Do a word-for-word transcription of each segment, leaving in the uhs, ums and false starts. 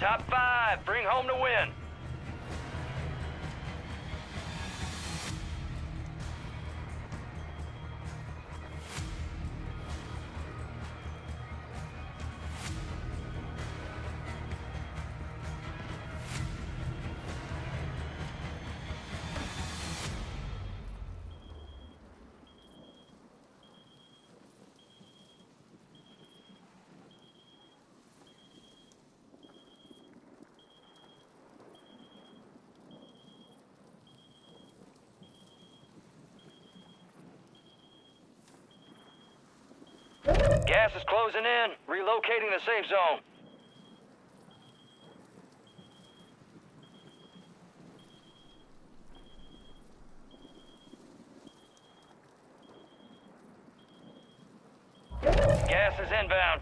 Top five, bring home the win. Gas is closing in. Relocating the safe zone. Gas is inbound.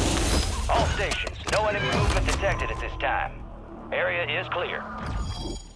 All stations, no enemy movement detected at this time. Area is clear.